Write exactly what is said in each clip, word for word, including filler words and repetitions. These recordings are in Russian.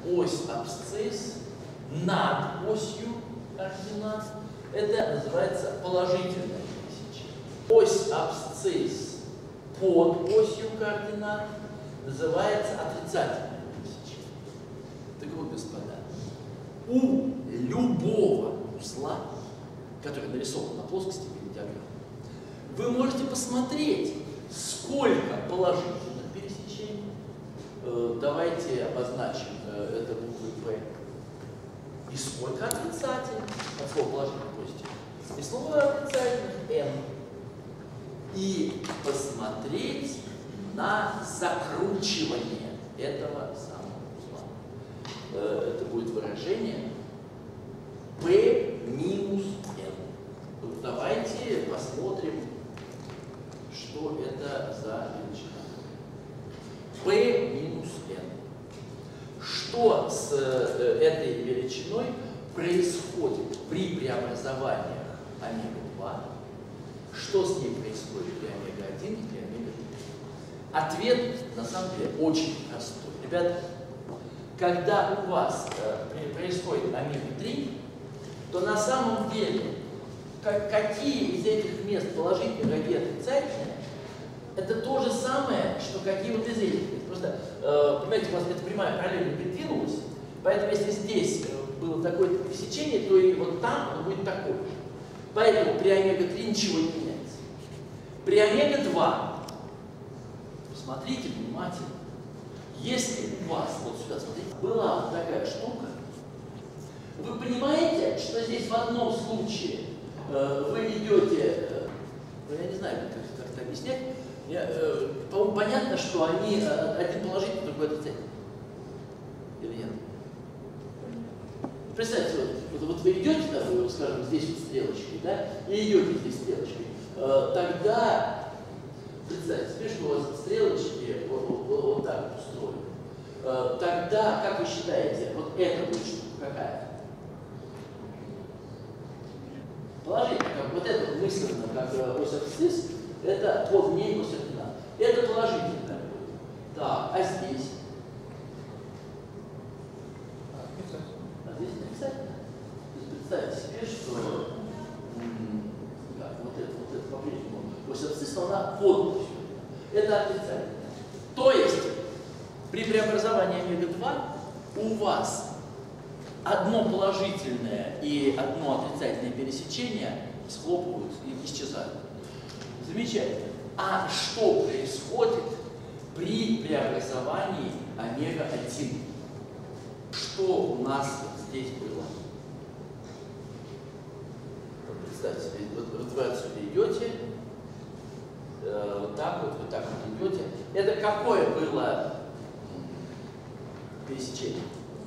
ось абсцисс над осью координат. Это называется положительное пересечение. Ось абсцисс под осью координат называется отрицательное пересечение. Так вот, господа, у любого узла, который нарисован на плоскости диаграммы, вы можете посмотреть, сколько положительных пересечений. Э, давайте обозначим э, это буквой P. И сколько отрицательных, от слова положительных позитивных, и слово отрицательных N. И посмотреть на закручивание этого самого узла. Э, это будет выражение P минус N. Вот давайте посмотрим, что это за величина. P минус N. Что с э, этой величиной происходит при преобразованиях омега два? Что с ней происходит при омега один и при омега три? Ответ на самом деле очень простой. Ребята, когда у вас э, происходит омега три, то на самом деле как, какие из этих мест положительные, какие отрицательные, это то же самое, что какие вот из этих мест. Просто, э, понимаете, у вас эта прямая параллельно придвинулась, поэтому если здесь было такое-то пересечение, то и вот там оно будет такое же. Поэтому при омега три ничего не меняется. При омега два, посмотрите внимательно, если у вас, вот сюда смотрите, была вот такая штука, вы понимаете, что здесь в одном случае э, вы идете, э, ну я не знаю, как, как это объяснять, э, по-моему, понятно, что они э, один положительный, другой отрицательный. Или нет? Представьте, вот, вот вы идете, да, вы, скажем, здесь вот стрелочкой, да, и идете здесь стрелочкой, э, тогда представьте себе, что у вас стрелочки вот, вот, вот, вот так вот устроены. Э, тогда, как вы считаете, вот эта будет штука какая? Положительно, как вот это мысленно, как э, ось абсцисс, это под ней ось координат. Это положительное будет. Так, а здесь? А здесь отрицательно. То есть представьте себе, что так, вот это, вот это по-прежнему ось абсцисс, она под осью. Это отрицательно. То есть при преобразовании омега два у вас одно положительное и одно отрицательное пересечение схлопываются и исчезают. Замечательно. А что происходит при преобразовании омега один? Что у нас здесь было? Вот представьте себе, вот, вот вы отсюда идете, э, вот так вот, вот так вот идете. Это какое было пересечение?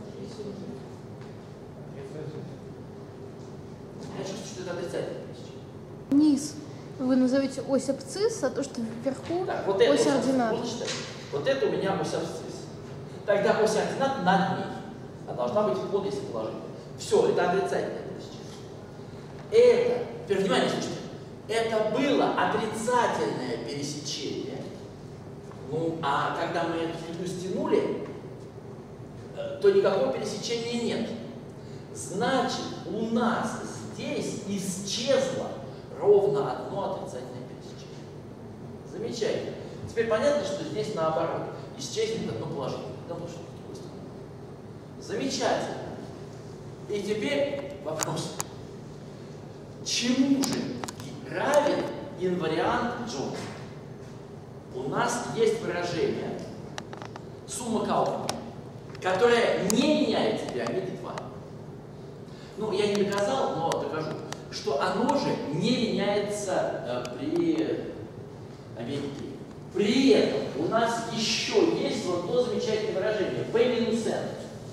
Я чувствую, что это отрицательное пересечение. Низ. Вы назовете ось абсцисс, а то, что вверху так, вот ось ординат. Вот, вот это у меня ось абсцисс. Тогда ось ординат над ней. Она должна быть под, если положить. Все, это отрицательное пересечение. Это, теперь внимание, слушайте, это было отрицательное пересечение. Ну, а когда мы эту фигню стянули, то никакого пересечения нет. Значит, у нас здесь исчезло ровно одно отрицательное пересечение. Замечательно. Теперь понятно, что здесь наоборот. Исчезнет одно положительное. Да, ну, что с другой стороны. Замечательно. И теперь вопрос. Чему же равен инвариант Джонса? У нас есть выражение сумма Кауфмана, которая не меняется при омеге два. Ну, я не доказал, но докажу, что оно же не меняется э, при омеге три. При этом у нас еще есть вот то замечательное выражение P минус N.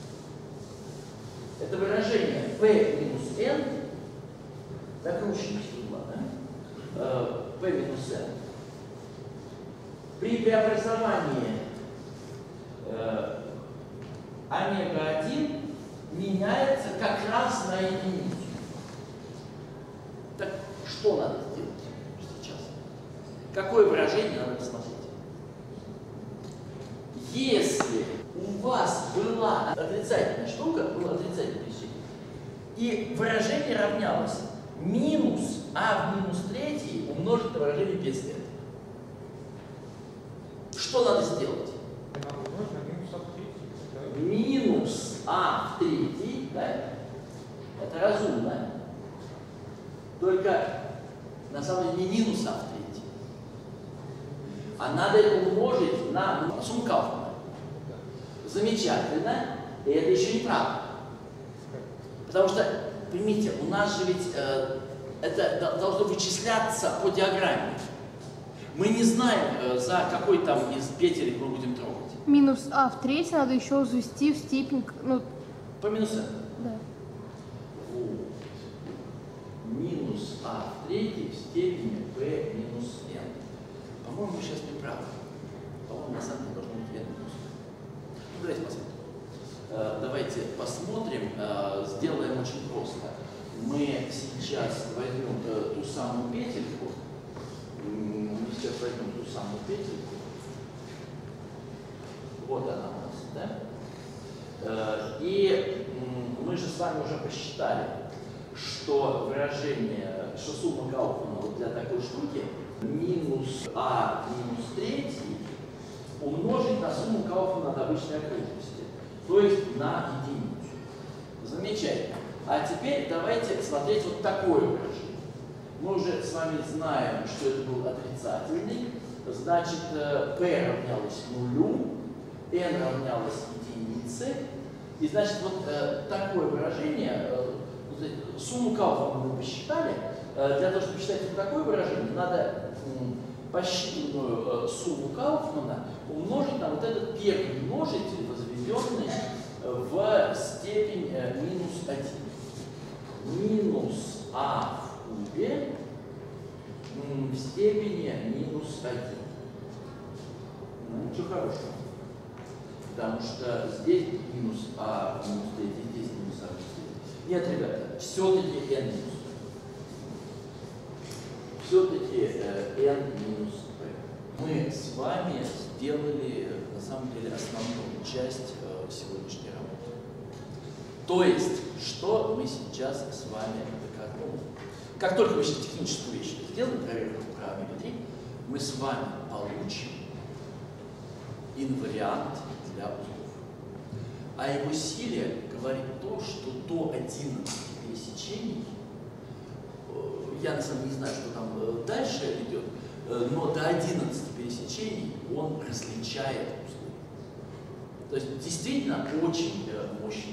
Это выражение P минус N, закрученность угла, да? э, P минус N. При преобразовании э, омега один меняется как раз на единицу. Так что надо сделать сейчас? Какое выражение надо посмотреть? Если у вас была отрицательная штука, было отрицательное пересечение, и выражение равнялось минус а в минус третий умножить на выражение без этого. Что надо сделать? Минус а в третий, да, это разумно, только на самом деле не минус а в третий, а надо это умножить на сумму Кауфмана. Замечательно, и это еще не правда. Потому что, поймите, у нас же ведь э, это должно вычисляться по диаграмме. Мы не знаем, э, за какой там из петелек мы будем трогать. Минус а в третьей надо еще возвести в степень, ну... По минус n. Да. Вот. Минус а в третьей в степени b минус n. По-моему, мы сейчас не правы. По-моему, на самом деле должно быть n минус. Ну, давайте посмотрим. Э, давайте посмотрим. Э, сделаем очень просто. Мы сейчас возьмем э, ту самую петельку. Мы сейчас возьмем ту самую петельку. Вот она у нас, да? Э, и э, мы же с вами уже посчитали, что выражение, что сумма Кауфмана вот для такой штуки минус а минус третий умножить на сумму Кауфмана от обычной окружности, то есть на единицу. Замечательно. А теперь давайте смотреть вот такое выражение. Мы уже с вами знаем, что это был отрицательный, значит p равнялось нулю, n равнялось единице, и значит вот э, такое выражение, э, сумму Кауфмана мы посчитали, э, для того, чтобы посчитать вот такое выражение, надо э, посчитанную э, сумму Кауфмана умножить на вот этот первый множитель, возведенный в степень э, минус один. Минус а в кубе в степени минус один. Ну, ничего хорошего. Потому что здесь минус а минус третий, здесь минус а минус третий. Нет, ребята, все-таки n минус p. Все-таки э, n минус p. Мы с вами сделали, на самом деле, основную часть э, сегодняшней работы. То есть, что мы сейчас с вами доказали? Как только мы сейчас техническую вещь сделаем, проверку параметрии, мы с вами получим инвариант для узлов. А его силе говорит то, что до одиннадцати пересечений, я на самом деле не знаю, что там дальше идет, но до одиннадцати пересечений он различает узлы. То есть действительно очень мощный